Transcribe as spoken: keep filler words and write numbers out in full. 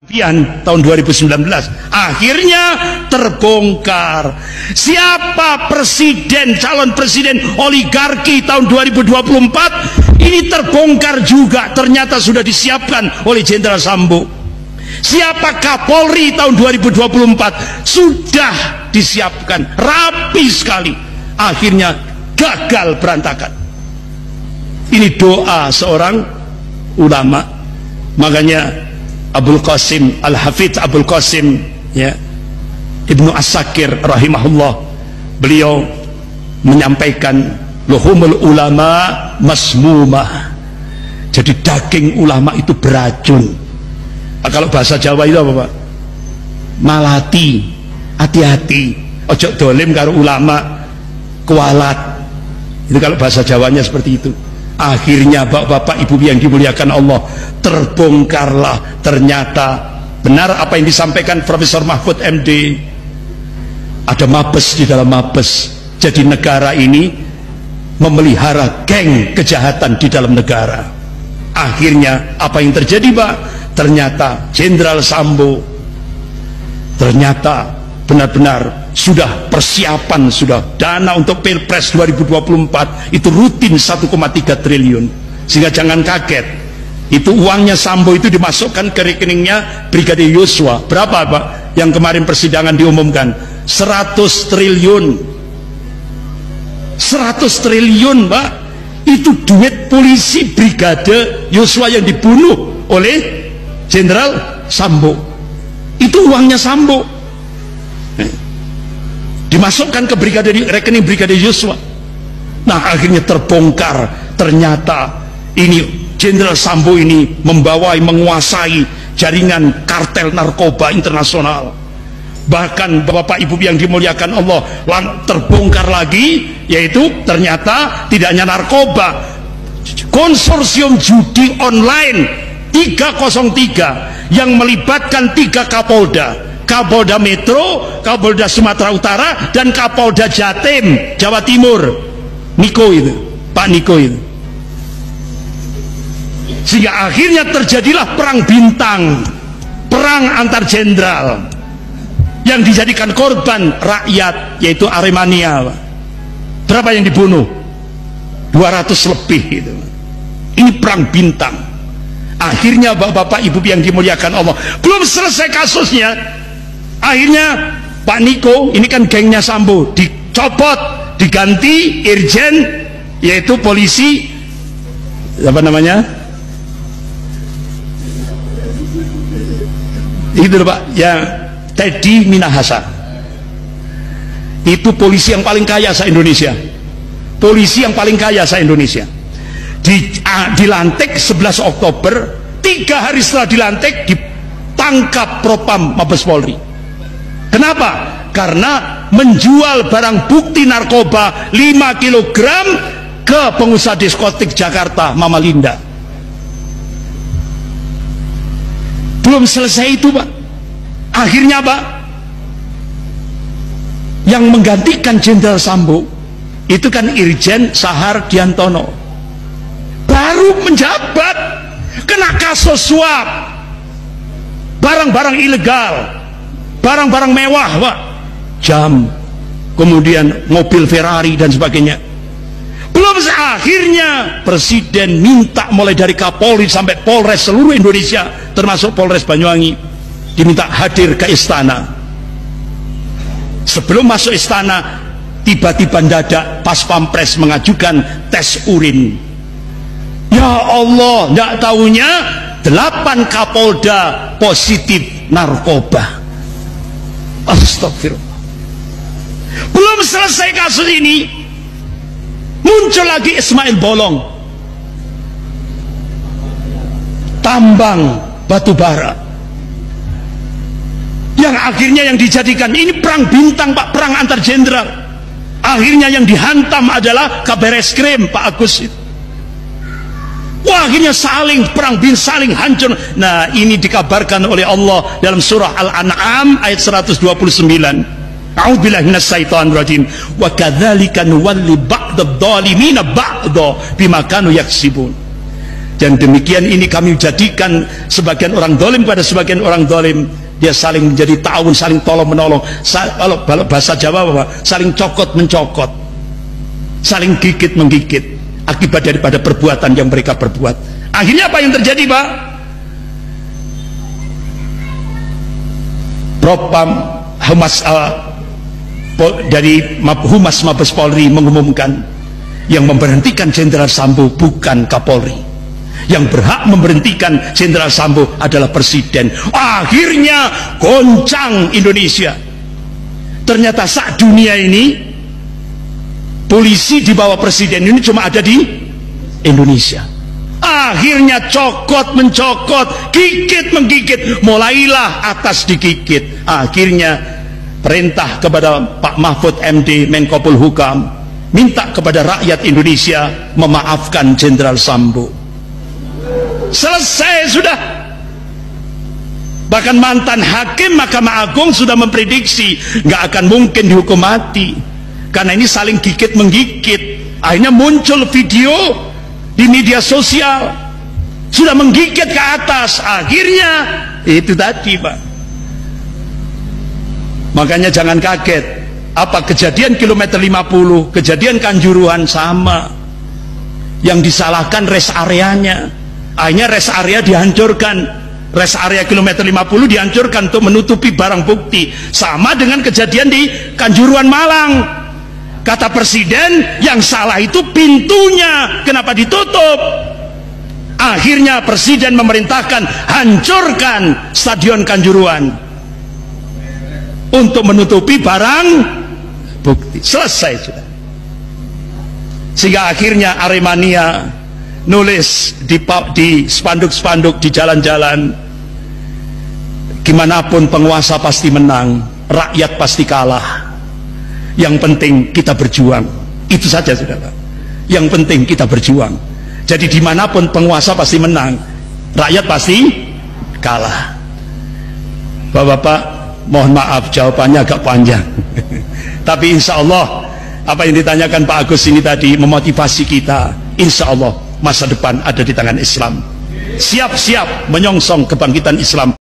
tahun dua ribu sembilan belas akhirnya terbongkar siapa presiden, calon presiden oligarki tahun dua ribu dua puluh empat. Ini terbongkar juga, ternyata sudah disiapkan oleh Jenderal Sambo. Siapa Kapolri tahun dua ribu dua puluh empat, sudah disiapkan rapi sekali, akhirnya gagal, berantakan. Ini doa seorang ulama. Makanya Abul Qasim Al-Hafidz Abul Qasim ya, Ibnu As-Sakir rahimahullah, beliau menyampaikan luhumul ulama masmumah. Jadi daging ulama itu beracun. Nah, kalau bahasa Jawa itu apa Pak? Malati, hati-hati, ojo dolim karo ulama, kualat. Itu kalau bahasa Jawanya seperti itu. Akhirnya bapak-bapak ibu yang dimuliakan Allah, terbongkarlah, ternyata benar apa yang disampaikan Profesor Mahfud M D. Ada mabes di dalam mabes. Jadi negara ini memelihara geng kejahatan di dalam negara. Akhirnya apa yang terjadi Pak? Ternyata Jenderal Sambo ternyata benar-benar sudah persiapan, sudah dana untuk Pilpres dua ribu dua puluh empat itu rutin satu koma tiga triliun. Sehingga jangan kaget, itu uangnya Sambo itu dimasukkan ke rekeningnya Brigadir Yosua. Berapa Pak? Yang kemarin persidangan diumumkan seratus triliun. Seratus triliun Pak, itu duit polisi Brigadir Yosua yang dibunuh oleh Jenderal Sambo. Itu uangnya Sambo, dimasukkan ke brigadir, rekening Brigadir Yosua. Nah akhirnya terbongkar, ternyata ini Jenderal Sambo ini membawai, menguasai jaringan kartel narkoba internasional. Bahkan bapak ibu yang dimuliakan Allah, terbongkar lagi, yaitu ternyata tidak hanya narkoba, konsorsium judi online tiga nol tiga yang melibatkan tiga Kapolda, Kapolda Metro, Kapolda Sumatera Utara, dan Kapolda Jatim, Jawa Timur, Niko itu, Pak Niko itu. Sehingga akhirnya terjadilah perang bintang, perang antar jenderal, yang dijadikan korban rakyat, yaitu Aremania. Berapa yang dibunuh? dua ratus lebih itu. Ini perang bintang. Akhirnya bapak-bapak ibu yang dimuliakan Allah, belum selesai kasusnya. Akhirnya Pak Niko, ini kan gengnya Sambo, dicopot, diganti irjen, yaitu polisi apa namanya itu Pak, yang Teddy Minahasa. Itu polisi yang paling kaya se Indonesia, polisi yang paling kaya se Indonesia. Di, uh, dilantik sebelas Oktober, tiga hari setelah dilantik ditangkap Propam Mabes Polri. Kenapa? Karena menjual barang bukti narkoba lima kilogram ke pengusaha diskotik Jakarta, Mama Linda. Belum selesai itu Pak, akhirnya Pak, yang menggantikan Jenderal Sambo itu kan Irjen Sahar Diantono, baru menjabat, kena kasus suap, barang-barang ilegal, barang-barang mewah Pak, jam, kemudian mobil Ferrari dan sebagainya. Belum akhirnya Presiden minta mulai dari Kapolri sampai Polres seluruh Indonesia, termasuk Polres Banyuwangi, diminta hadir ke istana. Sebelum masuk istana, tiba-tiba mendadak Pas Pampres mengajukan tes urin. Ya Allah, tidak tahunya delapan Kapolda positif narkoba. Astagfirullah. Belum selesai kasus ini, muncul lagi Ismail Bolong, tambang batu bara, yang akhirnya yang dijadikan ini perang bintang Pak, perang antar jenderal. Akhirnya yang dihantam adalah Kabar Eskrim Pak Agus itu. Wah, akhirnya saling perang bin, saling hancur. Nah ini dikabarkan oleh Allah dalam surah Al-An'am ayat seratus dua puluh sembilan. A'udzubillahi minasyaitonir rajim. Wa kadzalika nuwalli ba'dadh dhalimina ba'dha bima kanu yaksibun. Dan demikian ini kami jadikan sebagian orang dolim pada sebagian orang dolim. Dia saling menjadi ta'awun, saling tolong menolong. Kalau bahasa Jawa apa? Saling cokot mencokot, saling gigit menggigit, akibat daripada perbuatan yang mereka perbuat. Akhirnya apa yang terjadi, Pak? Propam Humas uh, dari Humas Mabes Polri mengumumkan yang memberhentikan Jenderal Sambo bukan Kapolri. Yang berhak memberhentikan Jenderal Sambo adalah Presiden. Akhirnya goncang Indonesia. Ternyata sak dunia ini polisi di bawah Presiden ini cuma ada di Indonesia. Akhirnya cokot mencokot, gigit menggigit, mulailah atas digigit. Akhirnya perintah kepada Pak Mahfud M D Menko Polhukam, minta kepada rakyat Indonesia memaafkan Jenderal Sambo. Selesai sudah. Bahkan mantan hakim Mahkamah Agung sudah memprediksi nggak akan mungkin dihukum mati karena ini saling gigit menggigit. Akhirnya muncul video di media sosial sudah menggigit ke atas. Akhirnya itu tadi, Pak. Makanya jangan kaget. Apa kejadian kilometer lima puluh, kejadian Kanjuruhan sama. Yang disalahkan rest areanya. Akhirnya rest area dihancurkan, rest area kilometer lima puluh dihancurkan untuk menutupi barang bukti. Sama dengan kejadian di Kanjuruhan Malang. Kata Presiden yang salah itu pintunya, kenapa ditutup? Akhirnya Presiden memerintahkan hancurkan Stadion Kanjuruhan untuk menutupi barang bukti. Selesai sudah. Sehingga akhirnya Aremania nulis di di spanduk-spanduk di jalan-jalan, gimana pun penguasa pasti menang, rakyat pasti kalah. Yang penting kita berjuang. Itu saja sudah, Pak. Yang penting kita berjuang. Jadi dimanapun penguasa pasti menang, rakyat pasti kalah. Bapak-bapak, mohon maaf jawabannya agak panjang. Tapi insya Allah apa yang ditanyakan Pak Agus ini tadi memotivasi kita. Insya Allah masa depan ada di tangan Islam. Siap-siap menyongsong kebangkitan Islam.